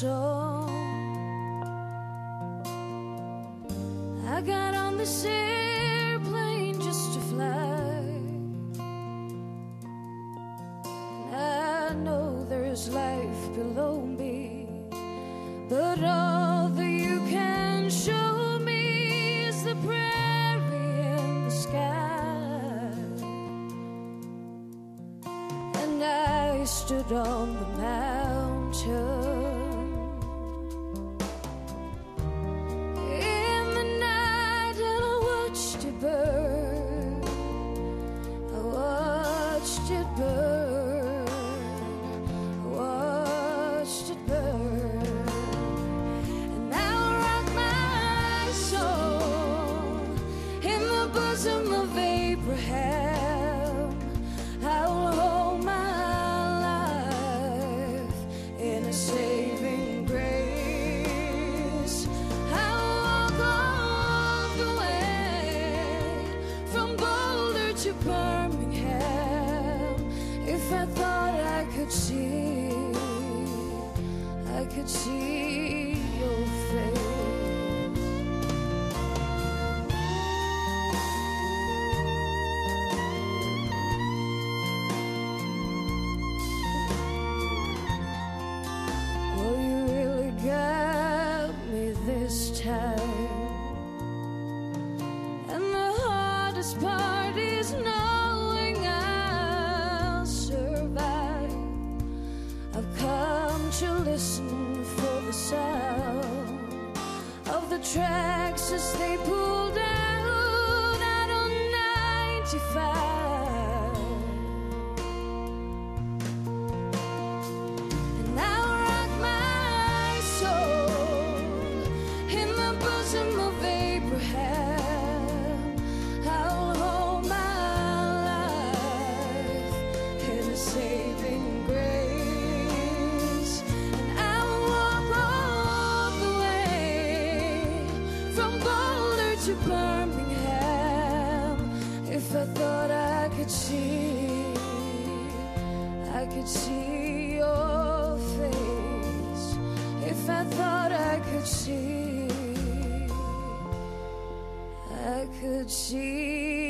song. I got on this airplane just to fly. I know there's life below me, but all that you can show me is the prairie and the sky. And I stood on the mountain in the night and I watched it burn. I watched it burn. I watched it burn. And now I rock my soul in the bosom of Abraham. I will hold my life in a saving grace. I will walk all the way from Boulder to Birmingham. If I thought I could see your face. Well, you really got me this time, and the hardest part is knowing I'll survive. I've come to listen for the sound of the tracks as they pull down out on 95. And now I rock my soul in the bosom of Abraham. I'll hold my life in a saving grace. And I will walk all the way from Boulder to Birmingham. If I thought I could see your face. If I thought I could see